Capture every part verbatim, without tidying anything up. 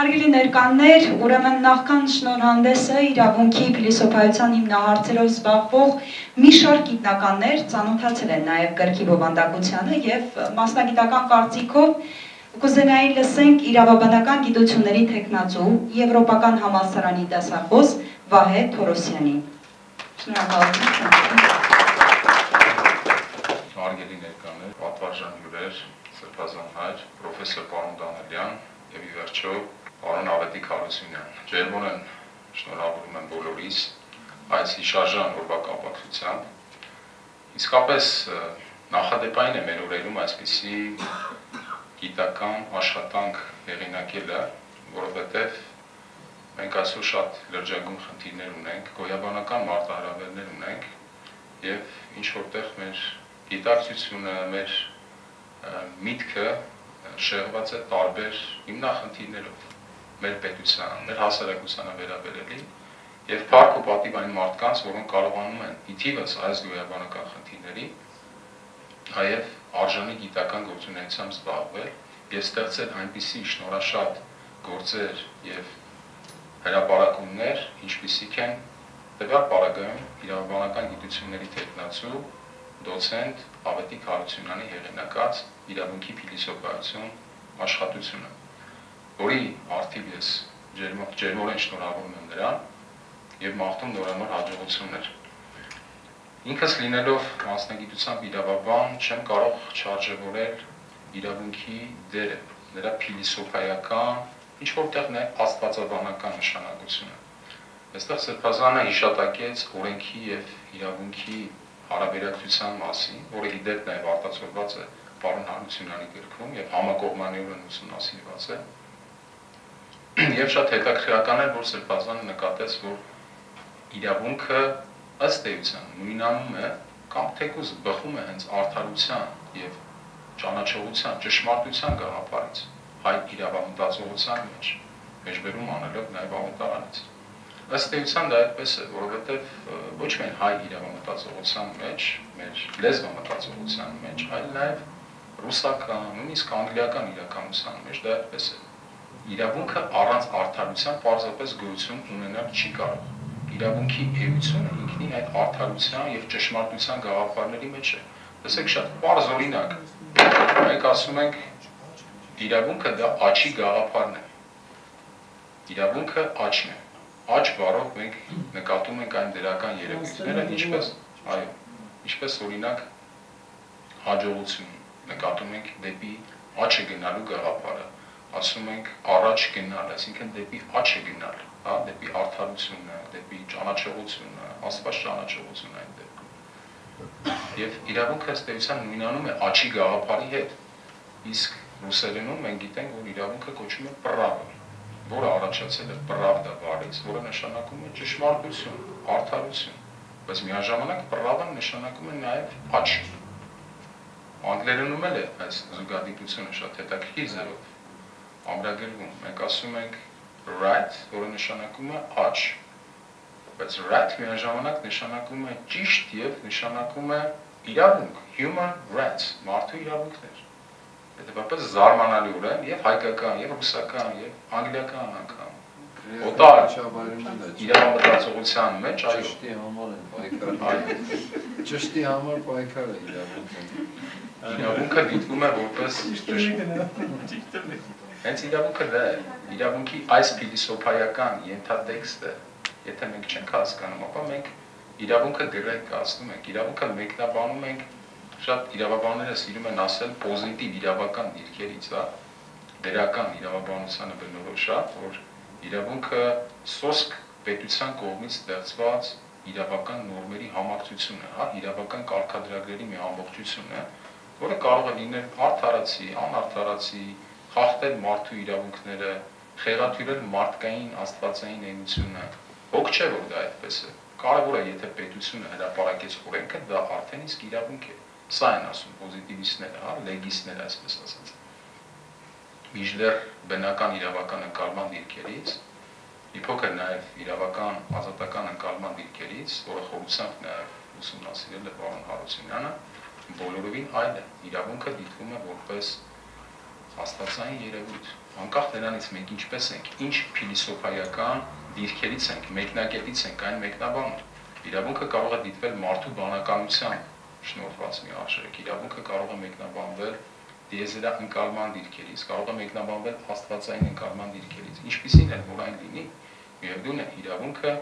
Հարգելի ներկաներ, ուրեմն նախքան շնորհանդեսը իրավունքի փիլիսոփայության հիմնահարցերով զբաղվող մի շարք գիտնականներ ծանոթացել են նաև գրքի բովանդակությանը եւ մասնագիտական կարծիքով կուզենայի լսենք իրավաբանական գիտությունների թեկնածու Եվրոպական համալսարանի դասախոս Վահե Թորոսյանի։ Շնորհակալություն։ Հարգելի ներկաներ, պատվարժան հյուրեր, սրբազան հայր, պրոֆեսոր պարոն Դանելյան եւ ի վերջո պարոն Ավետիք Հարությունյան։ Ջերմորեն շնորհավորում եմ բոլորիս այս հիշարժան օրվա կապակցությամբ։ Իսկապես նախադեպային է մեր օրերում այսպիսի գիտական աշխատանք հեղինակելը, որովհետև մենք այսօր շատ լրջագույն խնդիրներ ունենք, գոյաբանական մարտահրավերներ ունենք եւ ինչ որտեղ մեր գիտակցությունը, մեր միտքը շեղված է տարբեր հիմնախնդիրներով, մեր պետության, մեր հասարակությանը վերաբերելի եւ փառք ու պատիվ այն մարդկանց, որոնք կարողանում են ի թիվս այս գոյաբանական խնդիրների նաեւ արժանի գիտական գործունեությամբ զբաղվել եւ ստեղծել այնպիսի շնորհաշատ գործեր եւ հրապարակումներ, ինչպիսիք են տվյալ պարագայում իրավաբանական գիտությունների թեկնածու դոցենտ Ավետիք Հարությունյանի հեղինակած իրավունքի փիլիսոփայություն աշխատությունը, որի արդիվ ես ջերմորեն շնորհավորում եմ նրան եւ մաղթում նորամուր հաջողություններ։ Ինքս լինելով մասնագիտությամբ իրավաբան չեմ կարող չարժևորել իրավունքի դերը, նրա փիլիսոփայական, ինչ որտեղ նաեւ աստվածաբանական նշանակությունը։ Այստեղ սրբազանը հիշատակեց օրենքի եւ իրավունքի հարաբերակցության մասին, որը իդեպ նաև արտացոլված է պարոն Հարությունյանի գրքում եւ համակողմանիորեն ուսումնասիրված է։ Եվ շատ հետաքրքրական է, որ սրբազանը նկատեց, որ իրավունքը ըստ էության նույնանում է կամ թեկուզ բխում է հենց արդարության եւ ճանաչողության, ճշմարտության գաղափարից, հայ իրավամտածողության մեջ, մեջբերում անելով նաև ավետարանից։ Ըստ էության դա այդպես է, որովհետև ոչ միայն հայ իրավամտածողության մեջ, մեր լեզվամտածողության մեջ, այլ նաև ռուսական, նույնիսկ անգլիական իրականության մեջ դա այդպես է։ Իրավունքը առանց արդարության պարզապես գոյություն ունենալ չի կարող։ Իրավունքի էությունը ինքնին այդ արդարության եւ ճշմարտության գաղափարների մեջ է։ Տեսեք շատ պարզ օրինակ։ Մենք ասում ենք իրավունքը դա աչի գաղափարն է։ Իրավունքը աչն է։ Աչ բառով մենք նկատում ենք այն դրական երևույթները, ինչպես, այո, ինչպես օրինակ հաջողություն նկատում ենք դեպի աչը գնալու գաղափարը, ասում ենք առաջ գնալ, այսինքն դեպի աչը գնալ, հա, դեպի արդարությունը, դեպի ճանաչողությունը, Աստված ճանաչողությունը այն դեպքում։ Եվ իրավունքը ըստ էության նույնանում է աչի գաղափարի հետ, իսկ ռուսերենում մենք գիտենք, որ իրավունքը կոչվում է պրավը, որը առաջացել է պրավդա բառից, որը նշանակում է ճշմարտություն, արդարություն, բայց միաժամանակ պրավը նշանակում է նաև աչ։ Անգլերենում էլ է այս զուգադիպությունը շատ հետաքրքիր ձևով ամրագրվում։ Մենք ասում ենք right, որը նշանակում է աչ, բայց right միաժամանակ նշանակում է ճիշտ եւ նշանակում է իրավունք, human rights, մարդու իրավունքներ։ Հետևաբար զարմանալիորեն եւ հայկական, եւ ռուսական, եւ անգլիական անգամ օտար իրավամտածողության մեջ, այո, ճշտի համար են պայքարը։ Ճշտի համար պայքարը իրավունքը։ Իրավունքը դիտվում է որպես ճշտ։ Հենց իրավունքը դա է, իրավունքի այս փիլիսոփայական ենթատեքստը, եթե մենք չենք հասկանում, ապա մենք իրավունքը դրեք կասնում ենք, իրավունքը մեկնաբանում ենք շատ իրավաբանները սիրում են ասել պոզիտիվ իրավական դիրքերից, հա, դերական իրավաբանությանը բնորոշ, որ իրավունքը սոսկ պետության կողմից ստեղծված իրավական նորմերի համակցությունը, հա, իրավական կարգադրագրերի մի ամբողջություն է, որը կարող է լինել արդարացի, անարդարացի, խախտել մարդու իրավունքները, խեղաթյուրել մարդկային աստվածային էությունը։ Հոգ չէ, որ դա այդպես է։ Կարևոր է, եթե պետությունը հրապարակեց օրենքը, դա արդեն իսկ իրավունք է։ Սա են ասում պոզիտիվիստները, հա, լեգիստները, այսպես ասած։ Մինչդեռ բնական իրավական ընկալման դիրքերից, մի փոքր նաև իրավական ազատական ընկալման դիրքերից, որը խորությամբ նաև ուսումնասիրել է պարոն Հարությունյանը, բոլորովին այլ է։ Իրավունքը դիտվում է որպես աստվածային երևույթ, անկախ նրանից մենք ինչպես ենք, ինչ փիլիսոփայական դիրքերից ենք, մեկնակետից ենք այն մեկնաբանում։ Իրավունքը կարող է դիտվել մարդու բանականության շնորհված մի արժեք, իրավունքը կարող է մեկնաբանվել դիեզերաընկալման դիրքերից, կարող է մեկնաբանվել աստվածային ընկալման դիրքերից, ինչպիսին էլ որ այն լինի, միևնույն է, իրավունքը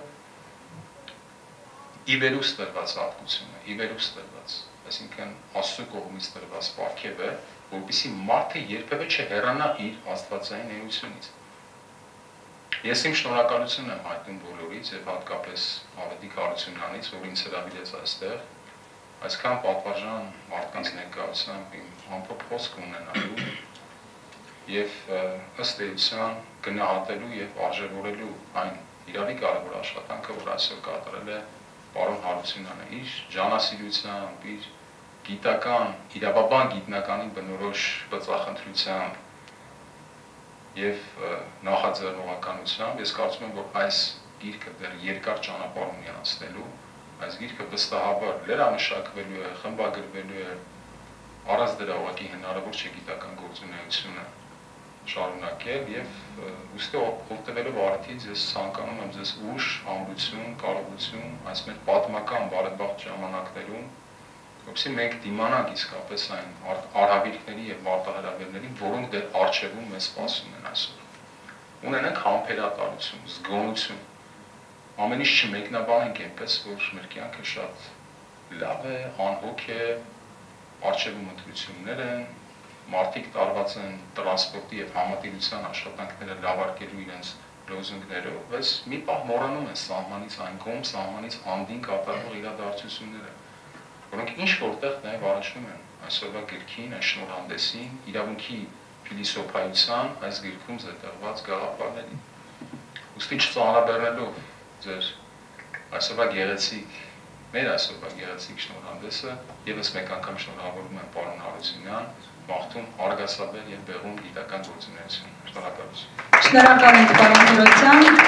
ի վերուս տրված հատկություն է, ի վերուս տրված, այսինքն Աստծո կողմից տրված պարգև է, որպեսզի մարդը երբևէ չհեռանա իր աստվածային էությունից։ Ես իմ շնորհակալությունն եմ հայտնում բոլորից եւ հատկապես Ավետիք Հարությունյանից, որ ինձ հրավիրեց այստեղ, այսքան պատվարժան մարդկանց ներկայությամբ իմ ամփոփ խոսք ունենալու եւ ըստ էության գնահատելու եւ արժևորելու այն իրավի կարևոր աշխատանքը, որ այսօր կատարել է պարոն Հարությունյանը իր ջանասիրությամբ, իր գիտական, իրավաբան գիտնականին բնորոշ բծախնդրությամբ եւ նախաձեռնողականությամբ, ես կարծում եմ, որ այս գիրքը դեռ երկար ճանապարհ ունի անցնելու, այս գիրքը վստահաբար լերանշակվելու է, խմբագրվելու է, առանց դրա ուղղակի հնարավոր չէ գիտական գործունեությունը շարունակել եւ ուստի օգտվելով արդից ես ցանկանում եմ ձեզ ուժ, ամրություն, կարողություն այս մեր պատմական բարեբախտ ժամանակներում, որովհետեւ մենք դիմանանք իսկապես այն արհավիրքների եւ մարտահրավերներին, որոնք դեռ արժևում մեզ սպասում են այսօր։ Ունենանք համբերատարություն, զգոնություն, ամեն ինչ չմեկնաբանենք այնպես, որ մեր կյանքը շատ լավ է, անհոգ է, արժևում ընտրություններ են, մարդիկ տարված են տրանսպորտի եւ համատիրության աշխատանքները լավարկելու իրենց լոզունգներով, բայց մի պահ մոռանում են սահմանից այն կողմ, սահմանից անդին կատարվող իրադարձությունները, որոնք ինչ որտեղ նաեւ առաջնում են այսօրվա գրքին, այս շնորհանդեսին, իրավունքի փիլիսոփայության այս գրքում զետեղված գաղափարներին։ Ուստի չծանրաբեռնելով ձեր այսօրվա գեղեցիկ, մեր այսօրվա գեղեցիկ շնորհանդեսը, եւս մեկ անգամ շնորհավորում եմ պարոն Հարությունյան, մաղթում արգասաբեր եւ բեղուն գիտական գործունեություն։ Շնորհակալություն։ Շնորհակալ ենք պարոն Թորոսյան։